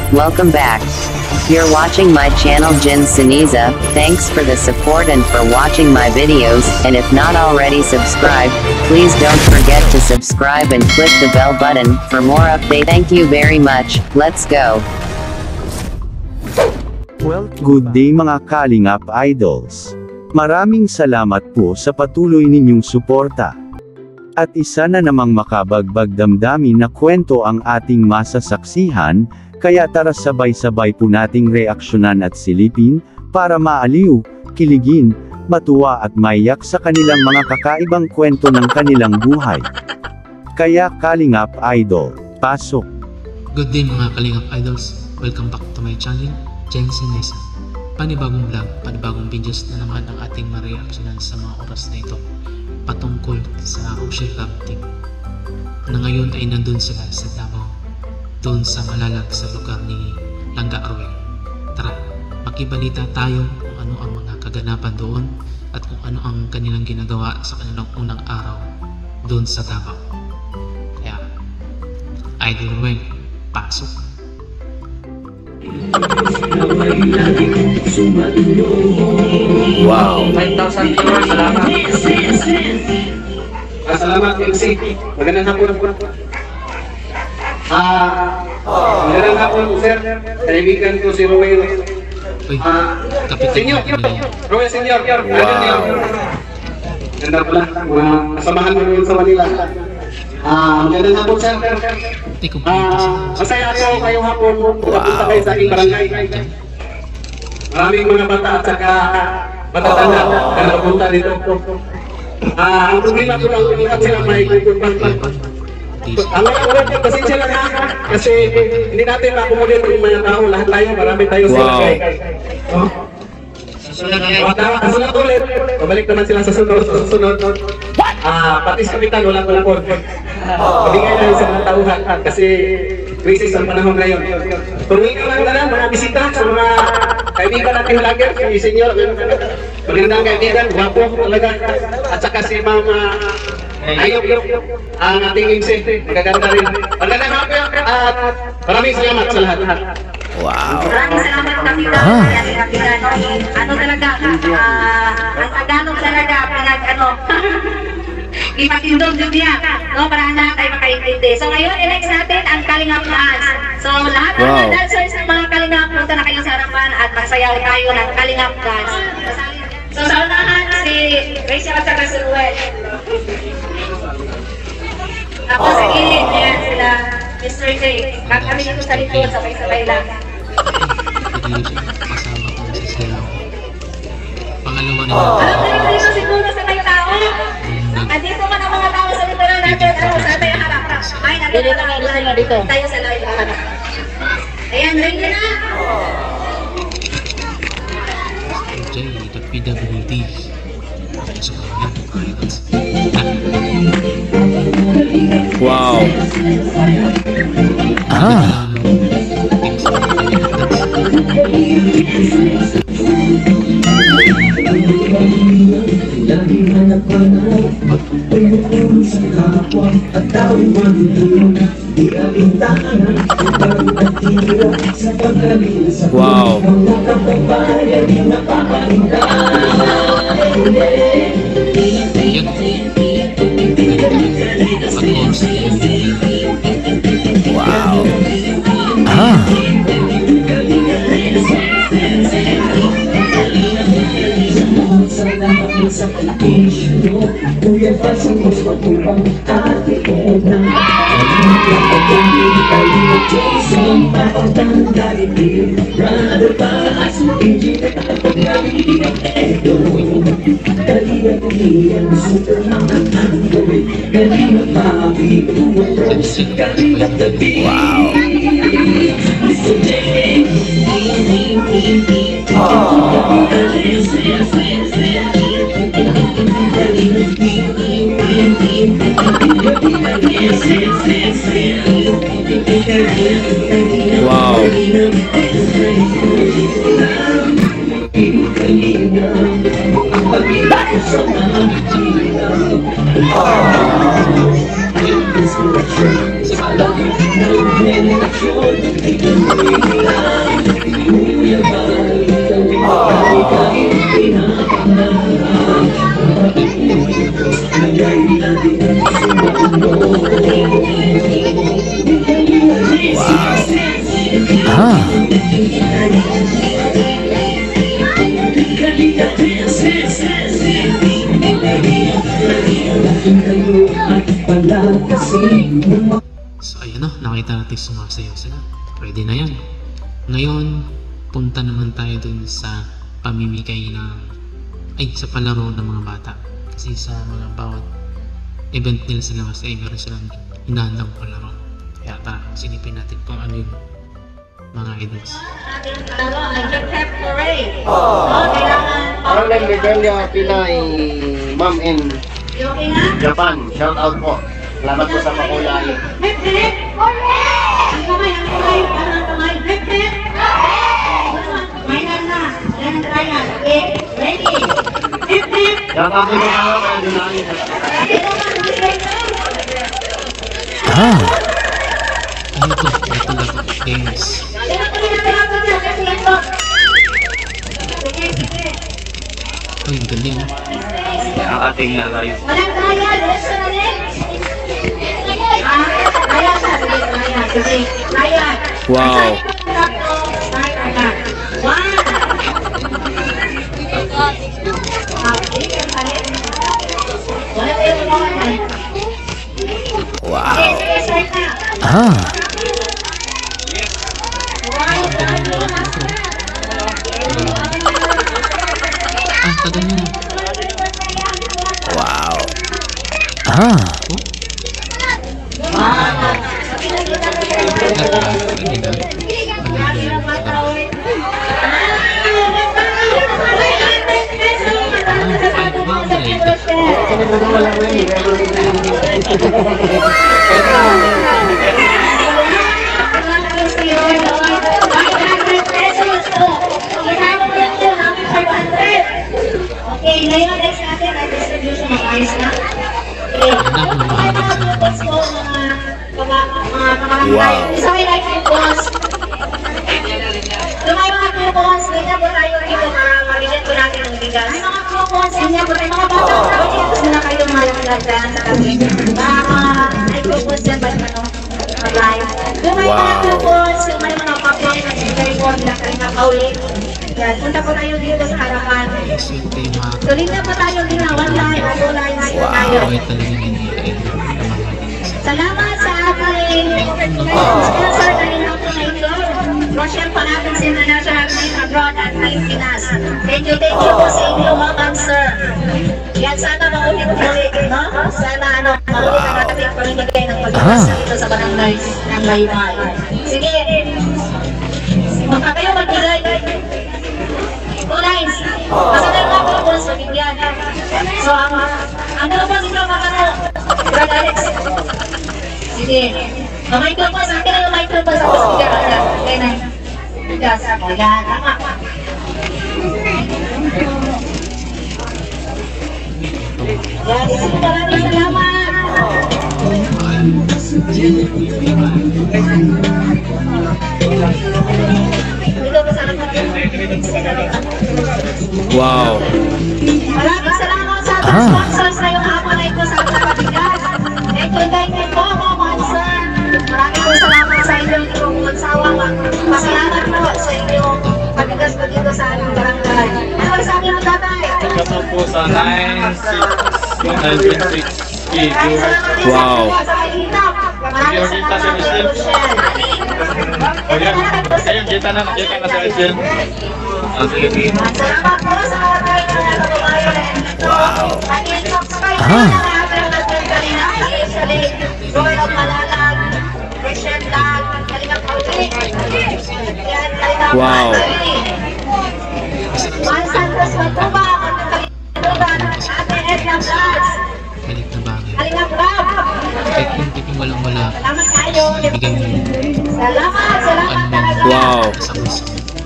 Welcome back. You're watching my channel Jin Siniza. Thanks for the support and for watching my videos, and if not already subscribed, please don't forget to subscribe and click the bell button for more update. Thank you very much. Let's go. Well, good day mga Kalingap Idols. Maraming salamat po sa patuloy ninyong suporta. At isa na namang makabagbag damdamin na kwento ang ating masasaksihan, kaya tara sabay-sabay po nating reaksyonan at silipin, para maaliw, kiligin, matuwa at maiyak sa kanilang mga kakaibang kwento ng kanilang buhay. Kaya Kalingap Idol, pasok! Good day mga Kalingap Idols, welcome back to my channel, Jin Siniza. Panibagong vlog, panibagong videos na naman ang ating ma-reactionan sa mga oras na ito, patungkol sa Rochelle Love Team, na ngayon ay nandun sila sa Davao, doon sa malalag sa lugar ni Langga Roel. Tara, makibalita tayo kung ano ang mga kaganapan doon at kung ano ang kanilang ginagawa sa kanilang unang araw doon sa Davao. Kaya, Idol Roel, pasok! Wow! 5,000 viewers, salamat. Salamat, MC. Magandang hapon. Magandang hapon, sir. Kaibigan ko si Roel. Uy, kapitan Senior, Roel Senior. Ganda pala. Kasamahan mo rin sa Manila. Magandang hapon, sir. Hindi ko pinita Masaya ako ngayong hapon. Pupunta kayo sa aking barangay. Maraming mga bata at saka matatanda na napunta dito. Ang problema ko lang kung sila may kukumpang. Ang mga pasensya lang ha, kasi hindi natin ma-accommodate yung mga tao, lahat tayo, marami tayo sa barangay. Kasunod ulit, pabalik naman sila sa sunod. Pati sa kapitan, walang kulapon. Pabigay na sa mga tauhan kasi krisis ang panahon ngayon. Tumingin lang na mga bisita sa mga kaibigan natin vlogger, si Senyor, magandang kaibigan, guwapo talaga, at saka si Mama Ayop, ang ating MC, magaganda rin. Magandang hapon at maraming salamat sa lahat. Wow! Maraming salamat kapita. Ano talaga, ang Tagalog talaga, ipatindog yun niya, no? Para lahat ay makaintindi. So ngayon, i-next natin ang Kalingap Dance. So lahat ng mga dancers ng mga Kalingap, punta na kayo sa harapan at magsayaw tayo ng Kalingap Dance. So sa unahan, si Rachel at saka si Ruel. Tapos sa gilid, yan sila Mr. J. Kami dito sa likod, sabay-sabay lang. kasama ko sa sila. Pangalawa nila. Alam mo dito siguro sa kayo tao? Andito man ang mga tao sa literal natin. Ano sa tayo harap? Ay, narito dito. Tayo sa live harap. Ayan, ring na! Jay, the PWD. So, Wow! Wow! Wow! Wow. So ayan na, nakita natin sumasayaw sila. Pwede na yan. Ngayon, punta naman tayo dun sa pamimigay sa palaro ng mga bata. Kasi sa mga bawat event nila sa labas ay meron silang hinahandang palaro. Kaya tara, silipin natin kung ano yung mga idols. Ating palaro ay Hip Parade. Kailangan Parang nag-rebelya Pinay Ma'am in yung ingat. Japan. Shout out po. Salamat po sa pakulay. Hip hip! Ang kamay, parang kamay. Hip hip! Final na. Yan ang trial. Okay, ready? Hip hip! Shout out po mga kaya dunangin. Ano to? Ito na to. Games. Uy, galing. Ang ating live. Walang trial. Let's go ulit. Trial siya. Sige, trial. Sige, trial. Wow. Ang tagal nyo na. Okay, ngayon next natin ang distribution ng ayos na. Let's go mga isa may like coupons. Yung may mga coupons, ganyan po tayo dito para mabigyan po natin ng bigas. May mga coupons, ganyan po tayo mga bata. Gusto na kayo malaglag dyan sa kami. May coupons dyan ba naman mag-live? Yung may mga coupons, yung may mga popcorn na report na kayo na paulit. Yan, punta po tayo dito sa harapan. Tuloy na po tayo ginawan tayo. Okay talaga yung Salamat sa ating sponsor na rin ako na ito. Rochelle Palatas International Team Abroad at Pilipinas. Thank you po sa inyo mga sir. Yan, sana maulit-ulit, no? Sana maulit ang ating pamimigay ng pag-ibasa dito sa barangay ng Laymay. Sige, kayo magbigay. 2 lines. Basta na yung mga pagpulas mabigyan. So, ano po dito mga Brad Alex? Sige. Microphone, sa akin na yung microphone sa speaker. Okay na. Bigas. Ayan, tama. Yan, sige, maraming salamat. Wow. Maraming salamat sa ating sponsors na yung hapon na ito sa ating pabigas. Thank you po mga sir. Maraming salamat sa inyong iwang pasalamat po sa inyong pabigas po dito sa ating barangay. Ano sa akin ang tatay? Kasama po sa 926 Wow. Maraming salamat sa Rochelle. Ayun, kita na sa Rochelle. Salamat po sa mga tayo na kababayan dito. At i-subscribe po na natin natin kanina. Especially, Roy of Malalag, Christian Lag, Kalingap Paulit. Yan, Kalingap Wow. Juan Santos Magtuba, Kalingap Ate Edna Vlogs, balik na bagay. Kalingap Rab. Kahit kung tipong walang-wala, Salamat kayo. ibigay mo yun. Salamat talaga. Wow. Sa puso.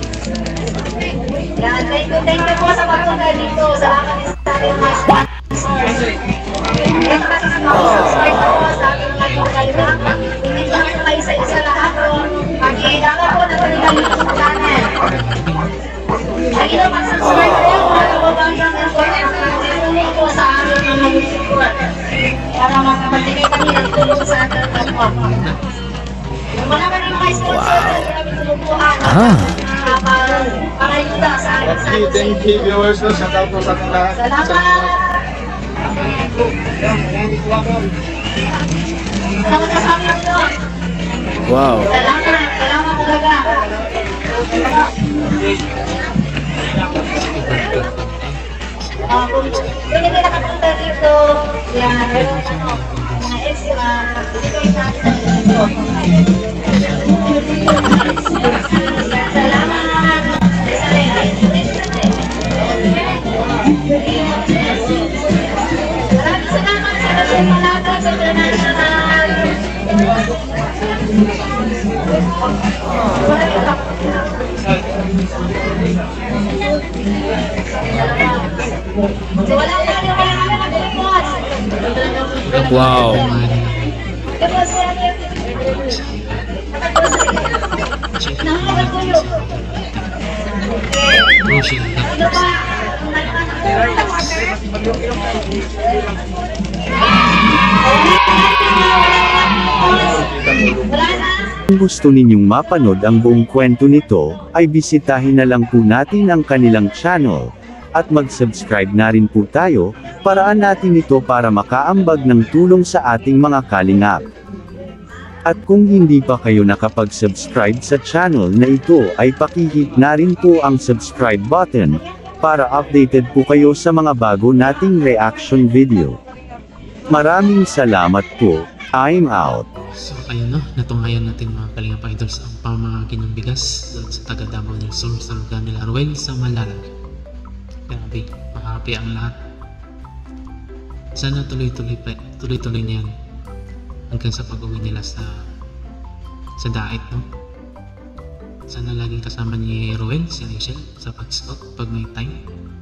Yan, thank you po sa pagpunta dito. Salamat din sa ating mga sponsors. Ito kasi sa mga subscribe po sa ating mga kalingap. Hindi lang kayo sa isa lahat. Pag-iilang Lagi na mag-subscribe kayo para mabanggang information po sa aming mga support para makapagbigay kami ng tulong sa ating platform. Kung wala man yung mga sponsor, kami tulungan para ayuda sa ating Thank you viewers. Shout out po sa ating lahat. Salamat! Salamat sa amin doon. Wow. Salamat talaga. Kung hindi kayo nakapunta dito, yan, mga extra, hindi kayo natin dito. Salamat! Maraming salamat sa Kasing Malata sa International. Wala pa rin kaya kami nag-record. Wow. Nakakatulog. Ano ba? Kung gusto ninyong mapanood ang buong kwento nito, ay bisitahin na lang po natin ang kanilang channel. At mag-subscribe na rin po tayo, paraan natin ito para makaambag ng tulong sa ating mga kalingap. At kung hindi pa kayo nakapag-subscribe sa channel na ito ay pakihit na rin po ang subscribe button, para updated po kayo sa mga bago nating reaction video. Maraming salamat po, I'm out. So ayun no, natunghayan natin mga Kalingap Idols ang pamamahagi ng bigas doon sa taga Davao del Sur sa lugar nila Ruel sa Malalag. Grabe, makahappy ang lahat. Sana tuloy-tuloy na yan hanggang sa pag-uwi nila sa daet, no? Sana laging kasama ni Ruel, si Rachel sa pag-scout pag may time.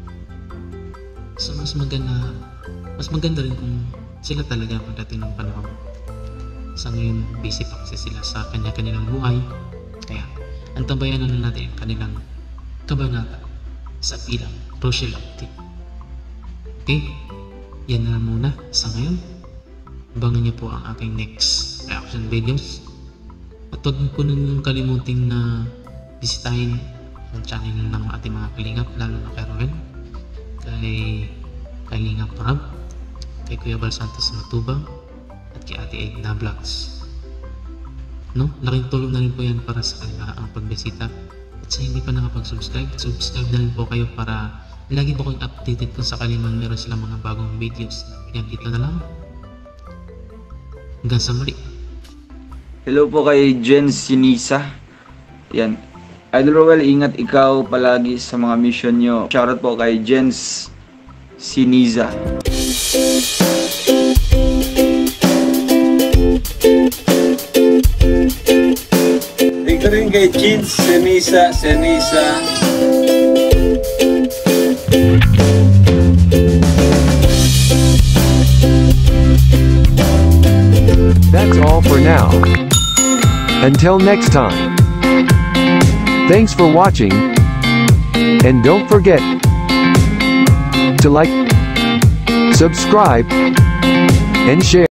So mas maganda rin kung sila talaga pagdating ng panahon. Sa ngayon, busy pa kasi sila sa kanya-kanilang buhay. Kaya, antabayan na natin ang kanilang kabanata sa bilang Rochelle Team. Okay? Yan na muna sa ngayon. Abangan niyo po ang aking next reaction videos. At huwag po nang kalimutin na bisitahin ang channel ng ating mga kalingap, lalo na kay Roel, kay Kalingap Rab, kay Kuya Bal Santos Matubang, at kay Ate Edna Vlogs. No? Laking tulong na rin po yan para sa kanila ang pagbisita. At sa hindi pa nakapag-subscribe, subscribe na rin po kayo para lagi po kayong updated kung sakaling meron silang mga bagong videos. Yan, dito na lang. Hanggang sa muli. Hello po kay Jen Sinisa. Yan. Idol Roel, ingat ikaw palagi sa mga mission nyo. Shoutout po kay Jen Sinisa. Dito rin kay Jen Sinisa. That's all for now. Until next time. Thanks for watching. And don't forget to like, subscribe, and share.